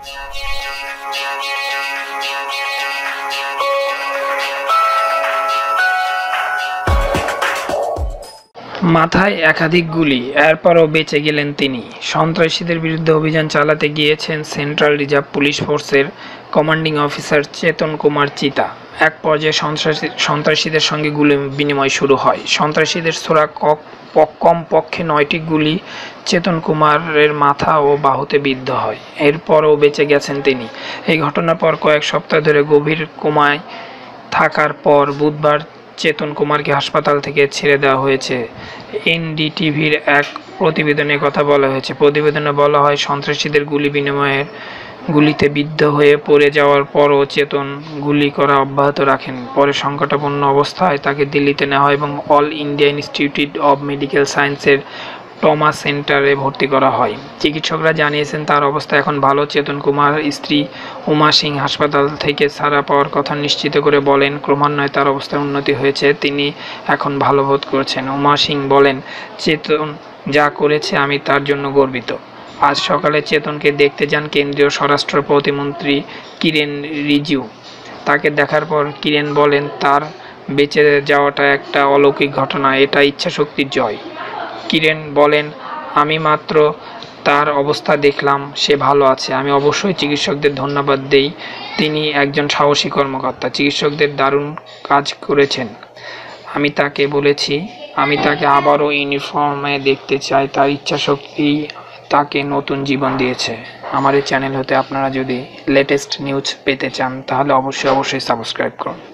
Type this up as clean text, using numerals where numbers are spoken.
মাথায় একাধিক গুলি, এরপরও বেঁচে গেলেন তিনি। সন্ত্রাসীদের বিরুদ্ধে অভিযান চালাতে গিয়েছেন সেন্ট্রাল রিজার্ভ পুলিশ ফোর্সের কমান্ডিং অফিসার চেতন কুমার চিতা। এক পর্যায়ে সন্ত্রাসীদের সঙ্গে গুলি বিনিময় শুরু হয়। সন্ত্রাসীদের ছোড়া কমপক্ষে 9টি গুলি চেতন কুমারের মাথা ও বাহুতে বিদ্ধ হয়। এরপরও বেঁচে গেছেন তিনি। এই ঘটনার পর কয়েক সপ্তাহ ধরে গভীর কোমায় থাকার পর বুধবার চেতন কুমারকে হাসপাতাল থেকে ছেড়ে দেওয়া হয়েছে। এনডিটিভির এক প্রতিবেদনে কথা বলা হয়েছে। প্রতিবেদনে বলা হয়, সন্ত্রাসীদের গুলিতে বিদ্ধ হয়ে পড়ে যাওয়ার পরও চেতন গুলি করা অব্যাহত রাখেন। পরে সংকটাপন্ন অবস্থায় তাকে দিল্লিতে নেওয়া হয় এবং All India Institute of Medical সায়েন্সের ট্রমা সেন্টারে ভর্তি করা হয়। চিকিৎসকরা জানিয়েছেন তার অবস্থা এখন ভালো। চেতন কুমার স্ত্রী উমা সিং হাসপাতাল থেকে ছাড়া পাওয়ার কথা নিশ্চিত করে বলেন, ক্রমান্বয়ে তার অবস্থার উন্নতি হয়েছে, তিনি এখন ভালো বোধ করছেন। উমা সিং বলেন, চেতন যা করেছে আমি তার জন্য গর্বিত। আজ সকালে চেতনকে দেখতে যান কেন্দ্রীয় স্বরাষ্ট্র প্রতিমন্ত্রী কিরেন রিজিজু। তাকে দেখার পর কিরেন বলেন, তার বেঁচে যাওয়াটা একটা অলৌকিক ঘটনা, এটা ইচ্ছাশক্তির জয়। কিরেন বলেন, আমি মাত্র তার অবস্থা দেখলাম, সে ভালো আছে। আমি অবশ্যই চিকিৎসকদের ধন্যবাদ দেই, তিনি একজন সাহসী কর্মকর্তা। চিকিৎসকদের দারুণ কাজ করেছেন। আমি তাকে বলেছি আমি তাকে আবারও ইউনিফর্মে দেখতে চাই, তার ইচ্ছাশক্তি তাকে নতুন জীবন দিয়েছে। আমার এই চ্যানেল হতে আপনারা যদি লেটেস্ট নিউজ পেতে চান তাহলে অবশ্যই সাবস্ক্রাইব করুন।